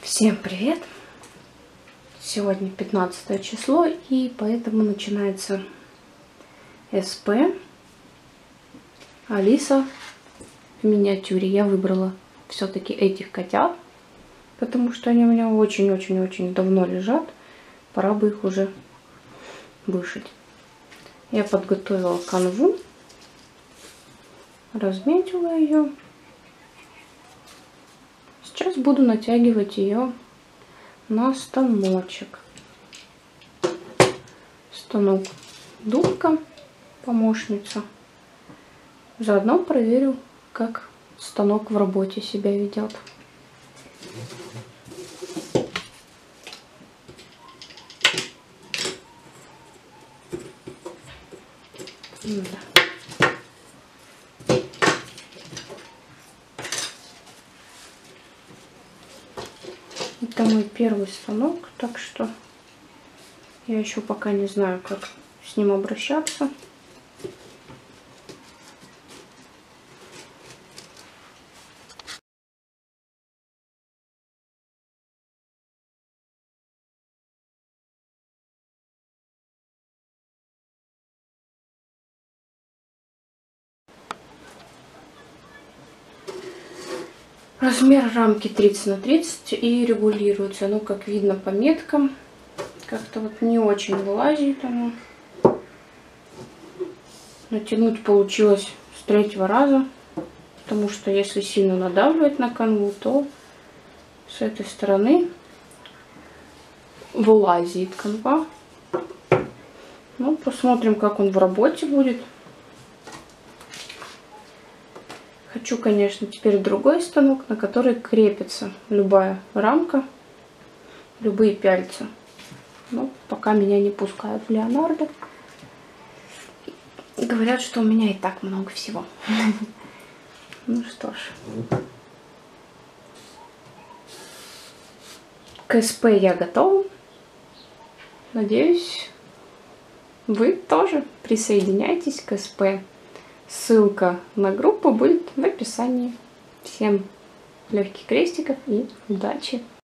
Всем привет! Сегодня 15 число, и поэтому начинается СП Алиса в миниатюре. Я выбрала все-таки этих котят, потому что они у меня очень-очень-очень давно лежат. Пора бы их уже вышить. Я подготовила канву, разметила ее. Сейчас буду натягивать ее на станочек. Станок Дубка, помощница. Заодно проверю, как станок в работе себя ведет. Да. Это мой первый станок, так что я еще пока не знаю, как с ним обращаться. Размер рамки 30 на 30 и регулируется. Ну, как видно по меткам, как-то вот не очень вылазит оно. Натянуть получилось с 3-го раза, потому что если сильно надавливать на канву, то с этой стороны вылазит канва. Ну, посмотрим, как он в работе будет. Хочу, конечно, теперь другой станок, на который крепится любая рамка, любые пяльца. Но пока меня не пускают в Леонардо. Говорят, что у меня и так много всего. Ну что ж. К СП я готова. Надеюсь, вы тоже присоединяйтесь к СП. Ссылка на группу будет в описании. Всем легких крестиков и удачи!